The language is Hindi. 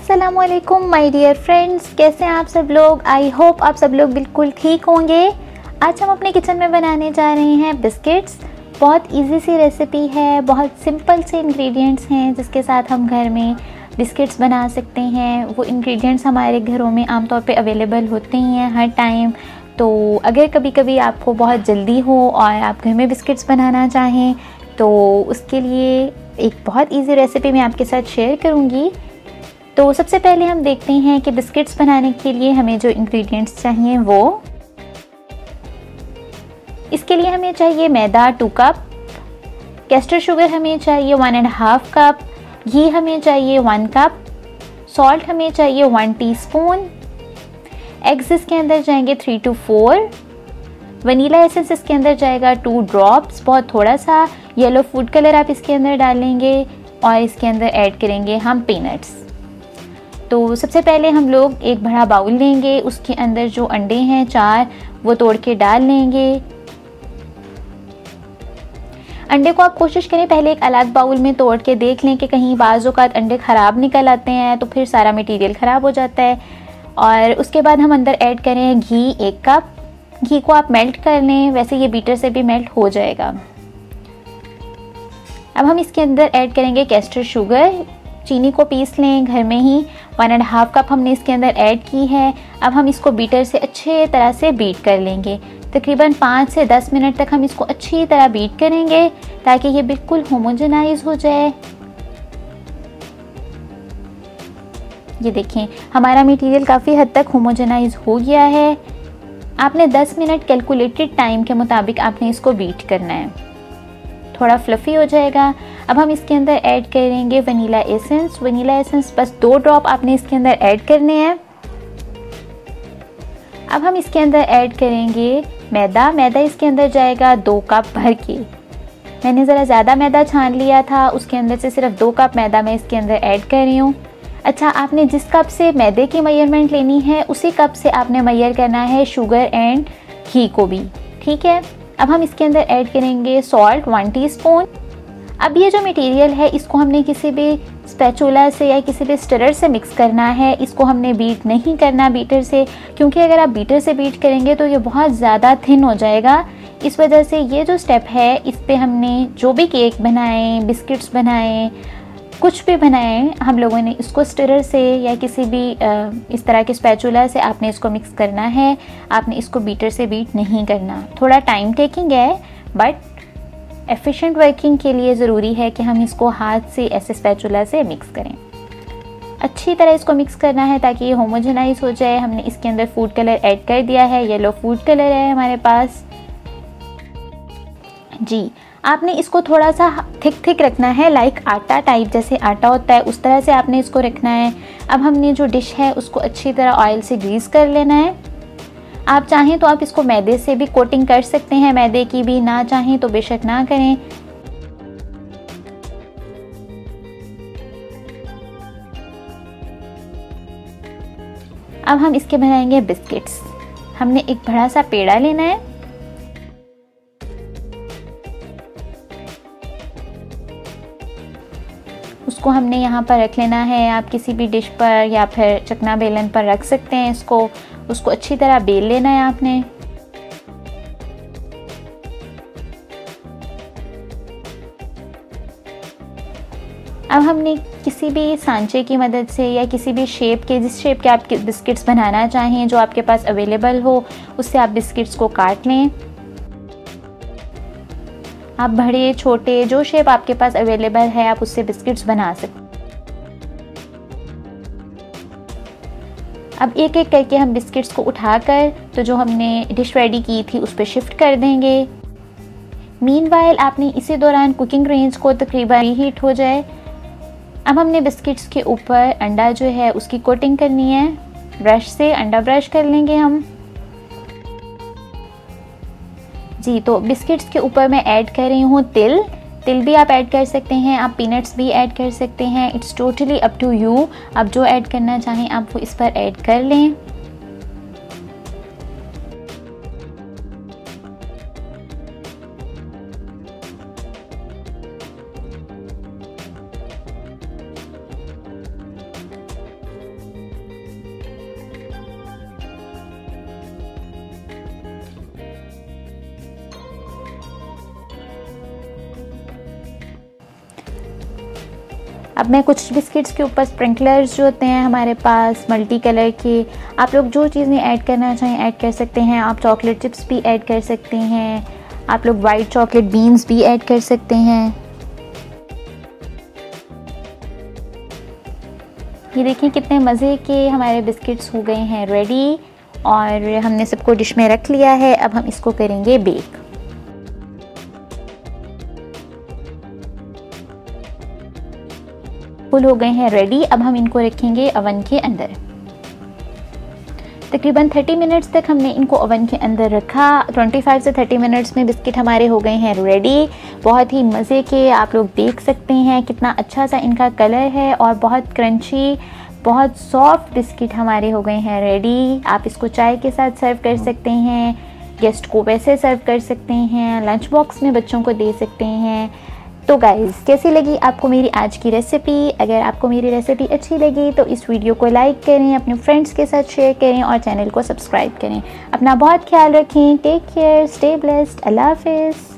अस्सलामुअलैकुम माय डियर फ्रेंड्स, कैसे हैं आप सब लोग। आई होप आप सब लोग बिल्कुल ठीक होंगे। आज हम अपने किचन में बनाने जा रहे हैं बिस्किट्स। बहुत इजी सी रेसिपी है, बहुत सिंपल से इंग्रेडिएंट्स हैं जिसके साथ हम घर में बिस्किट्स बना सकते हैं। वो इंग्रेडिएंट्स हमारे घरों में आमतौर पे अवेलेबल होते ही हैं हर टाइम। तो अगर कभी कभी आपको बहुत जल्दी हो और आप घर में बिस्किट्स बनाना चाहें तो उसके लिए एक बहुत ईजी रेसिपी मैं आपके साथ शेयर करूँगी। तो सबसे पहले हम देखते हैं कि बिस्किट्स बनाने के लिए हमें जो इंग्रेडिएंट्स चाहिए वो, इसके लिए हमें चाहिए मैदा 2 कप, कैस्टर शुगर हमें चाहिए 1.5 कप, घी हमें चाहिए 1 कप, सॉल्ट हमें चाहिए 1 टीस्पून, एग्स इसके अंदर जाएंगे 3 to 4, वनीला एसेंस इसके अंदर जाएगा 2 ड्रॉप्स, बहुत थोड़ा सा। येलो फूड कलर आप इसके अंदर डालेंगे और इसके अंदर ऐड करेंगे हम पीनट्स। तो सबसे पहले हम लोग एक बड़ा बाउल लेंगे, उसके अंदर जो अंडे हैं 4 वो तोड़ के डाल लेंगे। अंडे को आप कोशिश करें पहले एक अलग बाउल में तोड़ के देख लें कि कहीं बाज़ औक़ात अंडे ख़राब निकल आते हैं तो फिर सारा मटेरियल ख़राब हो जाता है। और उसके बाद हम अंदर ऐड करें घी 1 कप। घी को आप मेल्ट कर लें, वैसे ये बीटर से भी मेल्ट हो जाएगा। अब हम इसके अंदर ऐड करेंगे कैस्टर शुगर। चीनी को पीस लें घर में ही, 1.5 कप हमने इसके अंदर ऐड की है। अब हम इसको बीटर से अच्छे तरह से बीट कर लेंगे। तकरीबन 5 से 10 मिनट तक हम इसको अच्छी तरह बीट करेंगे ताकि ये बिल्कुल होमोजेनाइज हो जाए। ये देखें हमारा मटेरियल काफ़ी हद तक होमोजेनाइज हो गया है। आपने 10 मिनट कैलकुलेटेड टाइम के मुताबिक आपने इसको बीट करना है, थोड़ा फ्लफ़ी हो जाएगा। अब हम इसके अंदर ऐड करेंगे वनीला एसेंस। वनीला एसेंस बस 2 ड्रॉप आपने इसके अंदर ऐड करने हैं। अब हम इसके अंदर ऐड करेंगे मैदा। मैदा इसके अंदर जाएगा 2 कप भर के। मैंने ज़रा ज़्यादा मैदा छान लिया था, उसके अंदर से सिर्फ 2 कप मैदा मैं इसके अंदर ऐड कर रही हूँ। अच्छा, आपने जिस कप से मैदे की मेजरमेंट लेनी है उसी कप से आपने मेजर करना है शुगर एंड घी को भी, ठीक है। अब हम इसके अंदर ऐड करेंगे सॉल्ट 1 टीस्पून। अब ये जो मटेरियल है इसको हमने किसी भी स्पैचुला से या किसी भी स्टिरर से मिक्स करना है। इसको हमने बीट नहीं करना बीटर से, क्योंकि अगर आप बीटर से बीट करेंगे तो ये बहुत ज़्यादा थिन हो जाएगा। इस वजह से ये जो स्टेप है इस पे हमने जो भी केक बनाएं, बिस्किट्स बनाएं, कुछ भी बनाएं, हम लोगों ने इसको स्टिरर से या किसी भी इस तरह के स्पैचुला से आपने इसको मिक्स करना है। आपने इसको बीटर से बीट नहीं करना। थोड़ा टाइम टेकिंग है बट एफिशिएंट वर्किंग के लिए ज़रूरी है कि हम इसको हाथ से ऐसे स्पैचुला से मिक्स करें। अच्छी तरह इसको मिक्स करना है ताकि ये होमोजेनाइज हो जाए। हमने इसके अंदर फूड कलर ऐड कर दिया है, येलो फूड कलर है हमारे पास जी। आपने इसको थोड़ा सा थिक रखना है, लाइक आटा टाइप, जैसे आटा होता है उस तरह से आपने इसको रखना है। अब हमने जो डिश है उसको अच्छी तरह ऑयल से ग्रीस कर लेना है। आप चाहें तो आप इसको मैदे से भी कोटिंग कर सकते हैं, मैदे की भी, ना चाहें तो बेशक ना करें। अब हम इसके बनाएंगे बिस्किट्स। हमने एक बड़ा सा पेड़ा लेना है। उसको हमने यहाँ पर रख लेना है। आप किसी भी डिश पर या फिर चकना बेलन पर रख सकते हैं इसको। उसको अच्छी तरह बेल लेना है आपने। अब हमने किसी भी सांचे की मदद से या किसी भी शेप के, जिस शेप के आप बिस्किट्स बनाना चाहें जो आपके पास अवेलेबल हो, उससे आप बिस्किट्स को काट लें। आप बड़े छोटे जो शेप आपके पास अवेलेबल है आप उससे बिस्किट्स बना सकते हैं। अब एक एक करके हम बिस्किट्स को उठाकर तो जो हमने डिश रेडी की थी उस पर शिफ्ट कर देंगे। मीनवाइल आपने इसी दौरान कुकिंग रेंज को तकरीबन हीट हो जाए। अब हमने बिस्किट्स के ऊपर अंडा जो है उसकी कोटिंग करनी है। ब्रश से अंडा ब्रश कर लेंगे हम जी। तो बिस्किट्स के ऊपर मैं ऐड कर रही हूँ तिल। तिल भी आप ऐड कर सकते हैं, आप पीनट्स भी ऐड कर सकते हैं। It's totally up to you. आप जो ऐड करना चाहें आप वो इस पर ऐड कर लें। अब मैं कुछ बिस्किट्स के ऊपर स्प्रिंकलर्स जो होते हैं हमारे पास मल्टी कलर के, आप लोग जो चीज़ें ऐड करना चाहें ऐड कर सकते हैं। आप चॉकलेट चिप्स भी ऐड कर सकते हैं, आप लोग वाइट चॉकलेट बीन्स भी ऐड कर सकते हैं। ये देखिए कितने मज़े के हमारे बिस्किट्स हो गए हैं रेडी, और हमने सबको डिश में रख लिया है। अब हम इसको करेंगे बेक। फुल हो गए हैं रेडी। अब हम इनको रखेंगे ओवन के अंदर। तकरीबन 30 मिनट्स तक हमने इनको ओवन के अंदर रखा। 25 से 30 मिनट्स में बिस्किट हमारे हो गए हैं रेडी। बहुत ही मज़े के, आप लोग देख सकते हैं कितना अच्छा सा इनका कलर है और बहुत क्रंची, बहुत सॉफ्ट बिस्किट हमारे हो गए हैं रेडी। आप इसको चाय के साथ सर्व कर सकते हैं, गेस्ट को वैसे सर्व कर सकते हैं, लंच बॉक्स में बच्चों को दे सकते हैं। तो गाइज़, कैसी लगी आपको मेरी आज की रेसिपी? अगर आपको मेरी रेसिपी अच्छी लगी तो इस वीडियो को लाइक करें, अपने फ्रेंड्स के साथ शेयर करें और चैनल को सब्सक्राइब करें। अपना बहुत ख्याल रखें। टेक केयर, स्टे ब्लेस्ड, अल्लाह हाफिज़।